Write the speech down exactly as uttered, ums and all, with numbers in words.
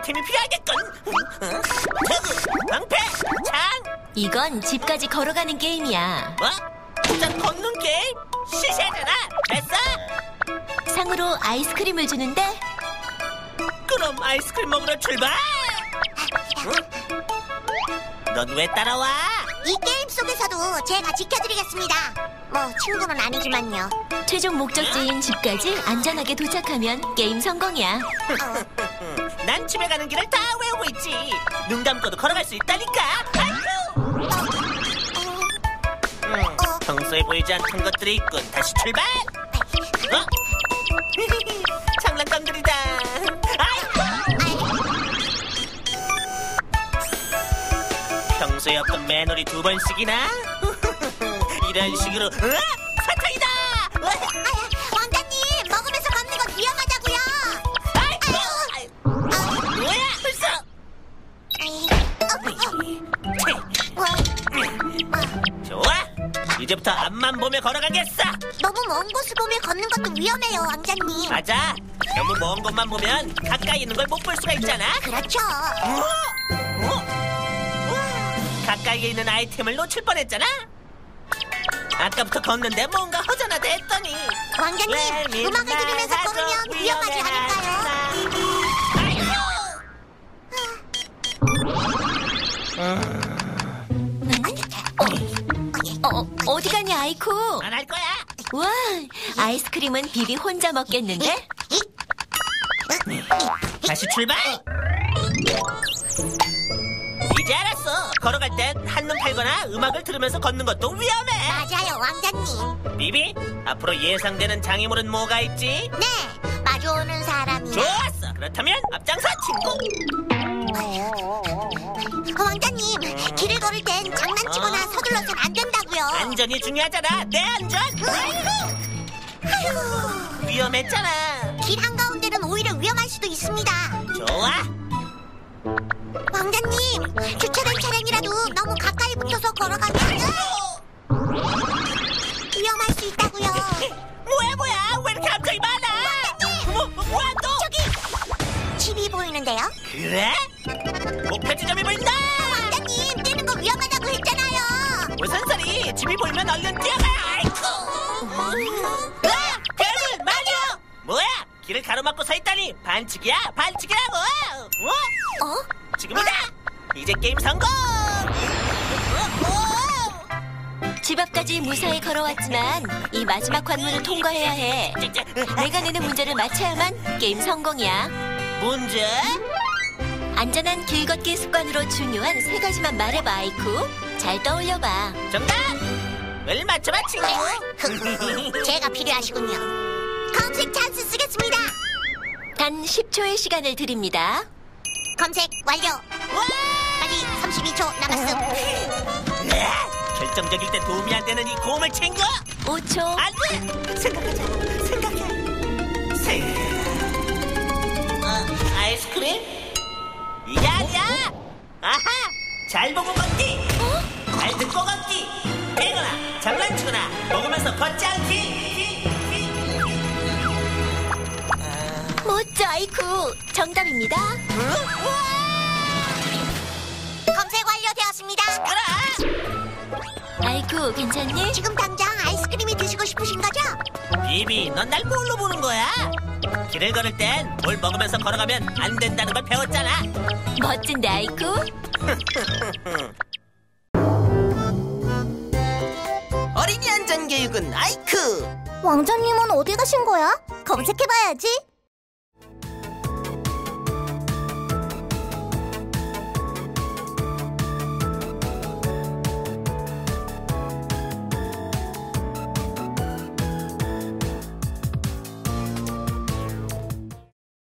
아이템이 필요하겠군. 어? 투구, 방패, 창. 이건 집까지 걸어가는 게임이야. 뭐? 진짜 걷는 게임? 시시하잖아. 됐어? 상으로 아이스크림을 주는데 그럼 아이스크림 먹으러 출발. 응? 넌 왜 따라와? 이 게임 속에서도 제가 지켜드리겠습니다. 뭐 친구는 아니지만요. 최종 목적지인 집까지 안전하게 도착하면 게임 성공이야. 난 집에 가는 길을 다 외우고 있지. 눈 감고도 걸어갈 수 있다니까. 아이고. 음, 평소에 보이지 않던 것들이 있군. 다시 출발. 어? 장난감들이다. 아이고. 평소에 없던 매놀이 두 번씩이나? 이런 식으로. 으악! 사탕이다. 아, 왕자님 먹으면서 걷는 건 위험하다고요. 아이고. 아이고. 뭐야? 벌써. 좋아. 이제부터 앞만 보며 걸어가겠어. 너무 먼 곳을 보며 걷는 것도 위험해요, 왕자님. 맞아. 너무 먼 곳만 보면 가까이 있는 걸 못 볼 수가 있잖아. 그렇죠. 우와! 우와! 가까이에 있는 아이템을 놓칠 뻔했잖아. 아까부터 걷는데 뭔가 허전하다 했더니. 왕자님, 음악을 들으면서 걸으면 위험하지 않을까요? 어, 어디 가니 아이쿠? 안 할 거야. 와, 아이스크림은 비비 혼자 먹겠는데? 다시 출발. 이제 알았어. 걸어갈 땐 한눈 팔거나 음악을 들으면서 걷는 것도 위험해. 맞아요, 왕자님. 비비, 앞으로 예상되는 장애물은 뭐가 있지? 네, 마주오는 사람이. 좋았어. 그렇다면 앞장서 친구. 어, 왕자님, 길을 걸을 땐 장난치거나 어? 서둘러선 안 된다고요. 안전이 중요하잖아. 내 안전. 아휴, 위험했잖아. 길 한가운데는 오히려 위험할 수도 있습니다. 좋아. 왕자님, 주차된 차량이라도 너무 가까이 붙어서 걸어가면 위험할 수 있다고요. 뭐야 뭐야? 왜 이렇게 암정이 많아? 뭐, 뭐야 또? 저기 집이 보이는데요? 그래? 목표 지점이 보인다. 왕자님, 뛰는 거 위험하다고 했잖아요. 무슨 소리? 집이 보이면 얼른 뛰어가. 아이쿠. 으아! 괴물 마녀. 뭐야? 길을 가로막고 서 있다니. 반칙이야 반칙이라고. 어? 어? 지금이다. 이제 게임 성공. 집 앞까지 무사히 걸어왔지만 이 마지막 관문을 통과해야 해. 내가 내는 문제를 맞춰야만 게임 성공이야. 문제? 안전한 길 걷기 습관으로 중요한 세 가지만 말해봐 아이쿠. 잘 떠올려봐. 정답. 을 맞춰봐 친구. 제가 필요하시군요. 검색 찬스 쓰겠습니다. 단 십 초의 시간을 드립니다. 검색 완료. 와! 아직 삼십이 초 남았음. 결정적일 때 도움이 안 되는 이 고음을 챙겨. 오 초. 안 돼. 생각하자. 생각해. 생각. 어, 아이스크림? 이게 아니야. 아하. 잘 보고 걷기. 어? 잘 듣고 걷기. 빼거나 장난치거나 먹으면서 걷지 않기. 멋져 아이쿠. 정답입니다. 검색 완료되었습니다. 그래. 아이쿠 괜찮니? 지금 당장 아이스크림이 드시고 싶으신 거죠? 비비, 넌 날 뭘로 보는 거야? 길을 걸을 땐 뭘 먹으면서 걸어가면 안 된다는 걸 배웠잖아. 멋진데 아이쿠. 어린이 안전교육은 아이크. 왕자님은 어디 가신 거야? 검색해봐야지.